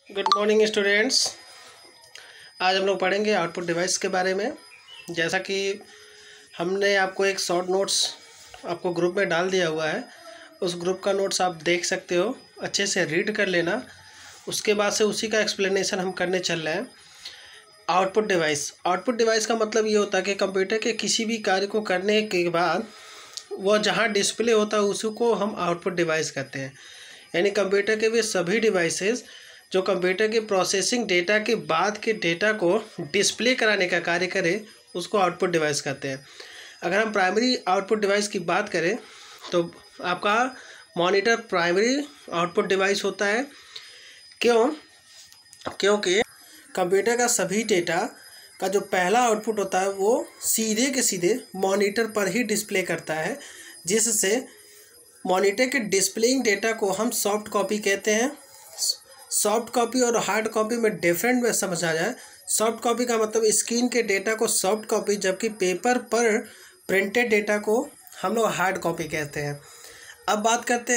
Good morning students. आज हम लोग पढ़ेंगे आउटपुट डिवाइस के बारे में। जैसा कि हमने आपको एक शॉर्ट नोट्स आपको ग्रुप में डाल दिया हुआ है, उस ग्रुप का नोट्स आप देख सकते हो, अच्छे से रीड कर लेना। उसके बाद से उसी का एक्सप्लेनेशन हम करने चल रहे हैं। आउटपुट डिवाइस का मतलब ये होता है कि कंप्यूटर के किसी भी कार्य को करने के बाद वह जहाँ डिस्प्ले होता है उसी को हम आउटपुट डिवाइस कहते हैं। यानी कंप्यूटर के वे सभी डिवाइसेस जो कंप्यूटर के प्रोसेसिंग डेटा के बाद के डेटा को डिस्प्ले कराने का कार्य करे उसको आउटपुट डिवाइस कहते हैं। अगर हम प्राइमरी आउटपुट डिवाइस की बात करें तो आपका मॉनिटर प्राइमरी आउटपुट डिवाइस होता है। क्योंकि कंप्यूटर का सभी डेटा का जो पहला आउटपुट होता है वो सीधे के सीधे मॉनिटर पर ही डिस्प्ले करता है, जिससे मॉनिटर के डिस्प्लेइंग डेटा को हम सॉफ्ट कॉपी कहते हैं। सॉफ्ट कॉपी और हार्ड कॉपी में डिफरेंट में समझा जाए। सॉफ्ट कॉपी का मतलब स्क्रीन के डेटा को सॉफ्ट कॉपी, जबकि पेपर पर प्रिंटेड डेटा को हम लोग हार्ड कॉपी कहते हैं। अब बात करते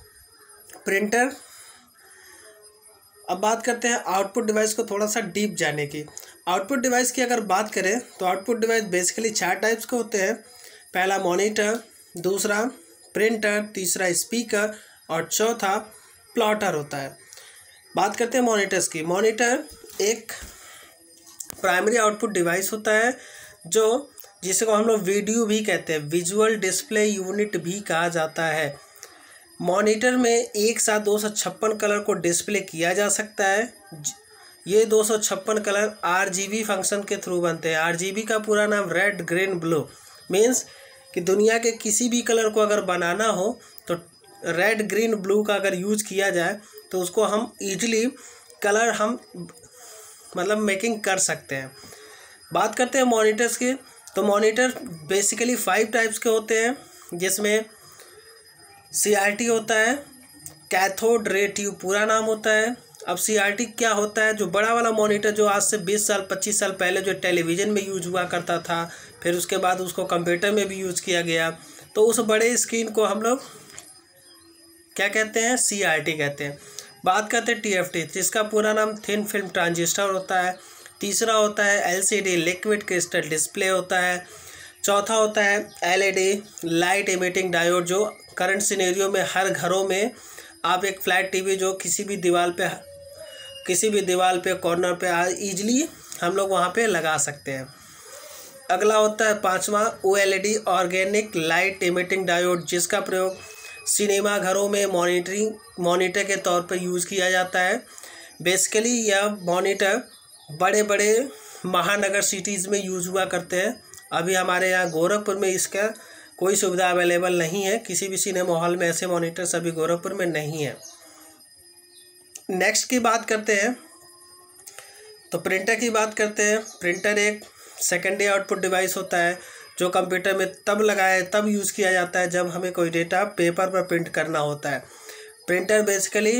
हैं आउटपुट डिवाइस को थोड़ा सा डीप जाने की। आउटपुट डिवाइस की अगर बात करें तो आउटपुट डिवाइस बेसिकली 4 टाइप्स के होते हैं। पहला मॉनिटर, दूसरा प्रिंटर, तीसरा स्पीकर और चौथा प्लॉटर होता है। बात करते हैं मॉनिटर्स की। मॉनिटर एक प्राइमरी आउटपुट डिवाइस होता है जिसको हम लोग वीडियो भी कहते हैं, विजुअल डिस्प्ले यूनिट भी कहा जाता है। मॉनिटर में एक साथ 256 कलर को डिस्प्ले किया जा सकता है। ये 256 कलर RGB फंक्शन के थ्रू बनते हैं। RGB का पूरा नाम रेड ग्रीन ब्लू मीन्स कि दुनिया के किसी भी कलर को अगर बनाना हो तो रेड ग्रीन ब्लू का अगर यूज किया जाए तो उसको हम ईजिली कलर हम मतलब मेकिंग कर सकते हैं। बात करते हैं मॉनिटर्स की, तो मॉनिटर बेसिकली 5 टाइप्स के होते हैं, जिसमें CRT होता है, कैथोड रे ट्यूब पूरा नाम होता है। अब CRT क्या होता है? जो बड़ा वाला मॉनिटर जो आज से 20 साल 25 साल पहले जो टेलीविज़न में यूज हुआ करता था, फिर उसके बाद उसको कंप्यूटर में भी यूज़ किया गया, तो उस बड़े स्क्रीन को हम लोग क्या कहते हैं? CRT कहते हैं। बात करते हैं TFT, जिसका पूरा नाम थिन फिल्म ट्रांजिस्टर होता है। तीसरा होता है LCD लिक्विड क्रिस्टल डिस्प्ले होता है। चौथा होता है LED लाइट इमिटिंग डायोड, जो करंट सिनेरियो में हर घरों में आप एक फ्लैट टीवी जो किसी भी दीवार पे कॉर्नर पे ईजिली हम लोग वहाँ पे लगा सकते हैं। अगला होता है 5वां OLED organic light emitting diode, जिसका प्रयोग सिनेमा घरों में मॉनिटर के तौर पर यूज़ किया जाता है। बेसिकली यह मॉनिटर बड़े बड़े महानगर सिटीज़ में यूज़ हुआ करते हैं। अभी हमारे यहाँ गोरखपुर में इसका कोई सुविधा अवेलेबल नहीं है, किसी भी सिनेमा हॉल में ऐसे मॉनिटर्स अभी गोरखपुर में नहीं है। नेक्स्ट की बात करते हैं तो प्रिंटर की बात करते हैं। प्रिंटर एक सेकेंडरी आउटपुट डिवाइस होता है जो कंप्यूटर में तब यूज़ किया जाता है जब हमें कोई डेटा पेपर पर प्रिंट करना होता है। प्रिंटर बेसिकली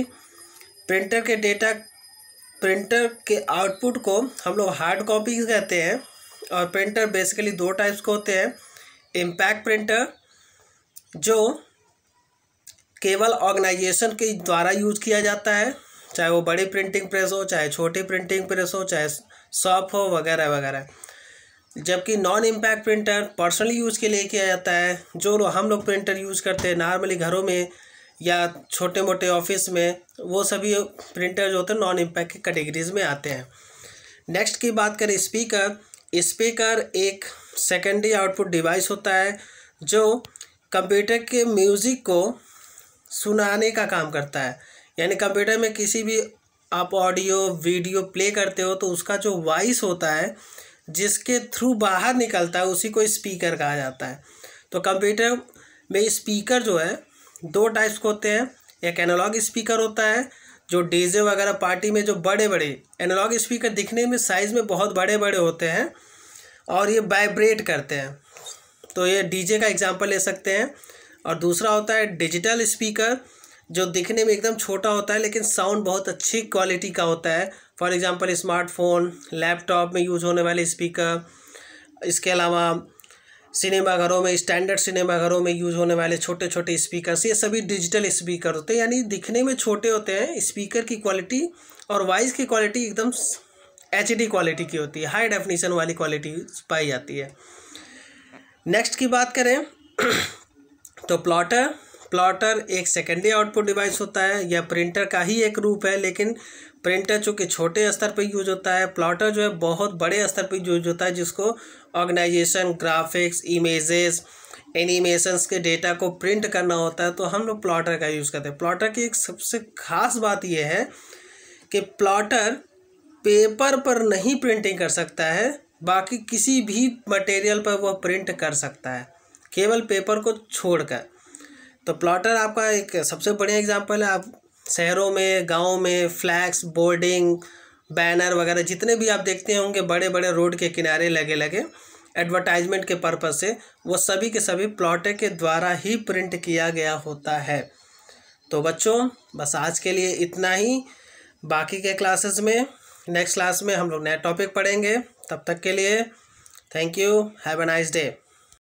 प्रिंटर के आउटपुट को हम लोग हार्ड कॉपी कहते हैं। और प्रिंटर बेसिकली 2 टाइप्स के होते हैं। इम्पैक्ट प्रिंटर जो केवल ऑर्गेनाइजेशन के द्वारा यूज़ किया जाता है, चाहे वो बड़ी प्रिंटिंग प्रेस हो, चाहे छोटी प्रिंटिंग प्रेस हो, चाहे शॉप हो वगैरह वगैरह। जबकि non impact printer personally use के लिए किया जाता है। जो हम लोग प्रिंटर यूज़ करते हैं नॉर्मली घरों में या छोटे मोटे ऑफिस में, वो सभी प्रिंटर जो होते हैं नॉन इम्पैक्ट की कैटेगरीज में आते हैं। नेक्स्ट की बात करें स्पीकर एक सेकेंडरी आउटपुट डिवाइस होता है जो कंप्यूटर के म्यूज़िक को सुनाने का काम करता है। यानी कंप्यूटर में किसी भी आप ऑडियो वीडियो प्ले करते हो तो उसका जो वॉइस होता है जिसके थ्रू बाहर निकलता है उसी को स्पीकर कहा जाता है। तो कंप्यूटर में स्पीकर जो है 2 टाइप्स के होते हैं। एक एनालॉग स्पीकर होता है जो डीजे वगैरह पार्टी में जो बड़े बड़े एनालॉग स्पीकर दिखने में साइज़ में बहुत बड़े बड़े होते हैं और ये वाइब्रेट करते हैं, तो ये डीजे का एग्जांपल ले सकते हैं। और दूसरा होता है डिजिटल स्पीकर जो दिखने में एकदम छोटा होता है लेकिन साउंड बहुत अच्छी क्वालिटी का होता है। फॉर एग्जांपल स्मार्टफोन, लैपटॉप में यूज़ होने वाले स्पीकर, इसके अलावा सिनेमाघरों में, स्टैंडर्ड सिनेमाघरों में यूज़ होने वाले छोटे छोटे स्पीकर्स, ये सभी डिजिटल स्पीकर होते हैं, यानी दिखने में छोटे होते हैं। स्पीकर की क्वालिटी और वॉइस की क्वालिटी एकदम HD क्वालिटी की होती है, हाई डेफिनेशन वाली क्वालिटी पाई जाती है। नेक्स्ट की बात करें तो प्लॉटर एक सेकेंडरी आउटपुट डिवाइस होता है, यह प्रिंटर का ही एक रूप है, लेकिन प्रिंटर चूँकि छोटे स्तर पर यूज होता है, प्लॉटर जो है बहुत बड़े स्तर पर यूज होता है, जिसको ऑर्गेनाइजेशन, ग्राफिक्स, इमेजेस, एनिमेशंस के डेटा को प्रिंट करना होता है, तो हम लोग प्लॉटर का यूज़ करते हैं। प्लॉटर की एक सबसे खास बात यह है कि प्लॉटर पेपर पर नहीं प्रिंटिंग कर सकता है, बाकी किसी भी मटेरियल पर वह प्रिंट कर सकता है, केवल पेपर को छोड़कर। तो प्लॉटर आपका एक सबसे बढ़िया एग्जांपल है। आप शहरों में, गाँव में फ्लैक्स, बोर्डिंग, बैनर वगैरह जितने भी आप देखते होंगे बड़े बड़े रोड के किनारे लगे लगे एडवर्टाइजमेंट के पर्पज़ से, वो सभी के सभी प्लॉटर के द्वारा ही प्रिंट किया गया होता है। तो बच्चों बस आज के लिए इतना ही। बाकी के क्लासेस में, नेक्स्ट क्लास में हम लोग नया टॉपिक पढ़ेंगे। तब तक के लिए thank you, have a nice day.